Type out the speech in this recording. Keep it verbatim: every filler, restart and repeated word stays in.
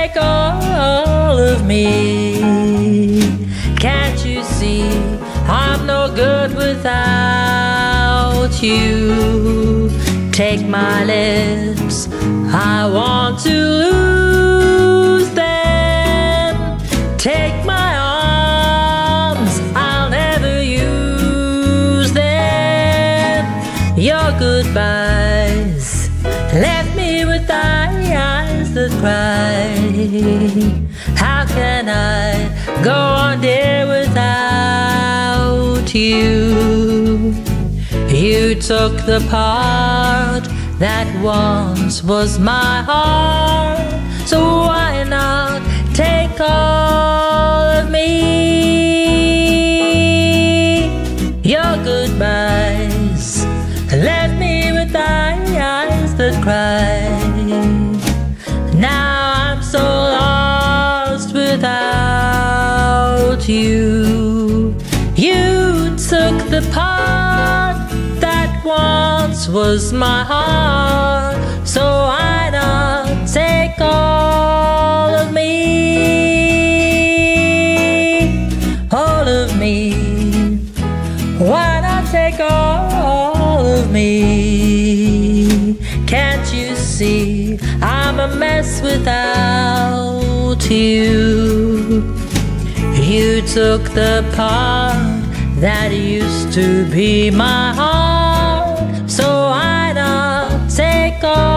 take all of me? Can't you see I'm no good without you? Take my lips, I want to lose them. Take my arms, I'll never use them. Your goodbyes left me with eyes that cry. How can I go on, dear, without you? You took the part that once was my heart, so why not take all of me? Your goodbyes left me with eyes that cry. Now I'm so lost without you. You took the part that once was my heart, so why not take all of me? All of me. Why not take all of me? Can't you see I'm a mess without you? You took the part that used to be my heart, so why not take all